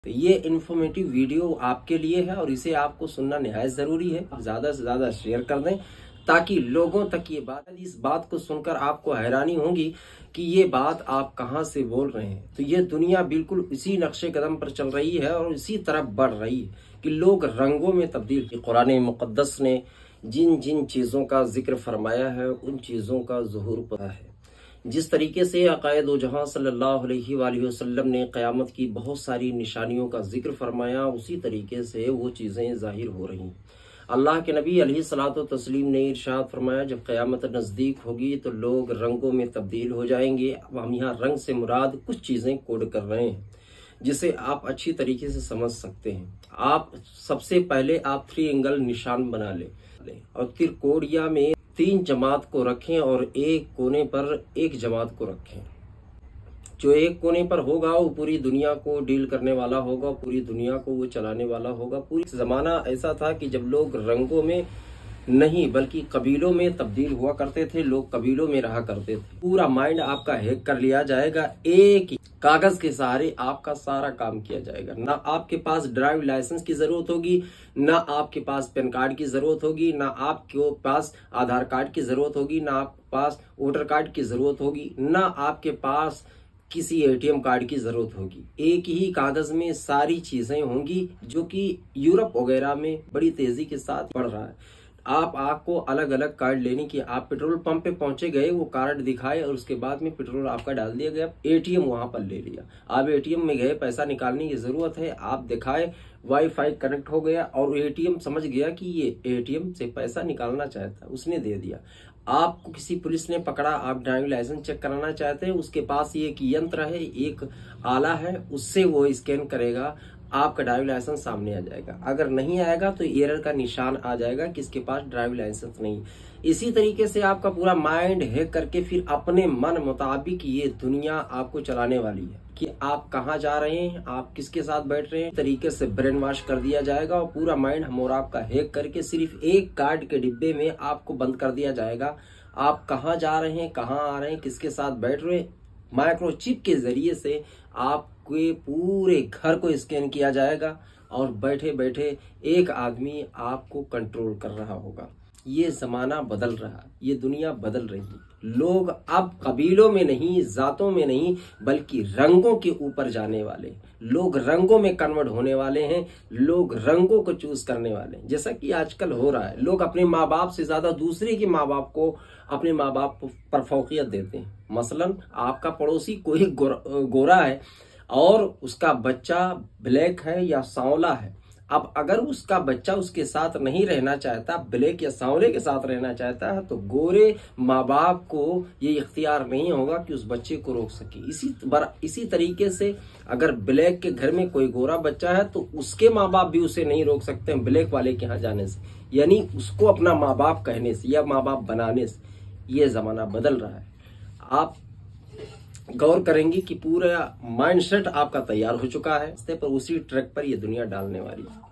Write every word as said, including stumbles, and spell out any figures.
तो ये informative video आपके लिए है और इसे आपको सुनना निहायत जरूरी है। ज्यादा से ज्यादा शेयर कर दें ताकि लोगों तक ये बात, इस बात को सुनकर आपको हैरानी होगी कि ये बात आप कहां से बोल रहे हैं। तो ये दुनिया बिल्कुल इसी नक्शे कदम पर चल रही है और इसी तरफ बढ़ रही है कि लोग रंगों में तब्दील। कुरान मुकद्दस ने जिन जिन चीजों का जिक्र फरमाया है उन चीजों का ज़ुहूर पता है। जिस तरीके से अकायद दो जहां सल्लल्लाहु अलैहि वसल्लम ने क़यामत की बहुत सारी निशानियों का जिक्र फरमाया, उसी तरीके से वो चीजें जाहिर हो रही। अल्लाह के नबी अलैहिस्सलातु तस्लीम ने इरशाद फरमाया, जब क़यामत नजदीक होगी तो लोग रंगों में तब्दील हो जाएंगे। अब हम यहाँ रंग से मुराद कुछ चीजें कोड कर रहे हैं जिसे आप अच्छी तरीके से समझ सकते हैं। आप सबसे पहले आप थ्री एंगल निशान बना ले और त्रिकोणिया में तीन जमात को रखें और एक कोने पर एक जमात को रखें। जो एक कोने पर होगा वो पूरी दुनिया को डील करने वाला होगा, पूरी दुनिया को वो चलाने वाला होगा। पूरी जमाना ऐसा था कि जब लोग रंगों में नहीं बल्कि कबीलों में तब्दील हुआ करते थे, लोग कबीलों में रहा करते थे। पूरा माइंड आपका हैक कर लिया जाएगा, एक कागज के सहारे आपका सारा काम किया जाएगा। ना आपके पास ड्राइव लाइसेंस की जरूरत होगी, ना आपके पास पैन कार्ड की जरूरत होगी, ना आपके पास आधार कार्ड की जरूरत होगी, ना आपके पास वोटर कार्ड की जरूरत होगी, ना आपके पास किसी एटीएम कार्ड की जरूरत होगी। एक ही कागज में सारी चीजें होंगी, जो कि यूरोप वगैरह में बड़ी तेजी के साथ बढ़ रहा है। आप आपको अलग अलग कार्ड लेने की, आप पेट्रोल पंप पे पहुंचे गए, वो कार्ड दिखाए और उसके बाद में पेट्रोल आपका डाल दिया गया, एटीएम वहां पर ले लिया। आप एटीएम में गए, पैसा निकालने की जरूरत है, आप दिखाए, वाईफाई कनेक्ट हो गया और एटीएम समझ गया कि ये एटीएम से पैसा निकालना चाहता है, उसने दे दिया। आपको किसी पुलिस ने पकड़ा, आप ड्राइविंग लाइसेंस चेक कराना चाहते हैं, उसके पास ये एक यंत्र है, एक आला है, उससे वो स्कैन करेगा, आपका ड्राइविंग लाइसेंस सामने आ जाएगा। अगर नहीं आएगा तो एरर का निशान आ जाएगा कि इसके पास ड्राइविंग लाइसेंस नहीं। इसी तरीके से आपका पूरा माइंड हैक करके फिर अपने मन मुताबिक ये दुनिया आपको चलाने वाली है कि आप कहाँ जा रहे हैं, आप किसके साथ बैठ रहे हैं, तरीके से ब्रेन वॉश कर दिया जाएगा और पूरा माइंड हम और आपका हैक करके सिर्फ एक कार्ड के डिब्बे में आपको बंद कर दिया जाएगा। आप कहाँ जा रहे हैं, कहाँ आ रहे हैं, किसके साथ बैठ रहे हैं, माइक्रोचिप के जरिए से आपके पूरे घर को स्कैन किया जाएगा और बैठे बैठे एक आदमी आपको कंट्रोल कर रहा होगा। ये जमाना बदल रहा है, ये दुनिया बदल रही है। लोग अब कबीलों में नहीं, जातों में नहीं, बल्कि रंगों के ऊपर जाने वाले, लोग रंगों में कन्वर्ट होने वाले हैं, लोग रंगों को चूज करने वाले हैं। जैसा कि आजकल हो रहा है, लोग अपने माँ बाप से ज्यादा दूसरे के माँ बाप को, अपने माँ बाप पर फौकियत देते हैं। मसलन आपका पड़ोसी कोई गोरा, गोरा है और उसका बच्चा ब्लैक है या सांवला है। अब अगर उसका बच्चा उसके साथ नहीं रहना चाहता, ब्लैक या सांवले के साथ रहना चाहता है, तो गोरे माँ बाप को ये इख्तियार नहीं होगा कि उस बच्चे को रोक सके। इसी इसी तरीके से अगर ब्लैक के घर में कोई गोरा बच्चा है तो उसके माँ बाप भी उसे नहीं रोक सकते हैं ब्लैक वाले के यहाँ जाने से, यानी उसको अपना माँ बाप कहने से या माँ बाप बनाने से। ये जमाना बदल रहा है। आप गौर करेंगे कि पूरा माइंडसेट आपका तैयार हो चुका है, पर उसी ट्रैक पर ये दुनिया डालने वाली है।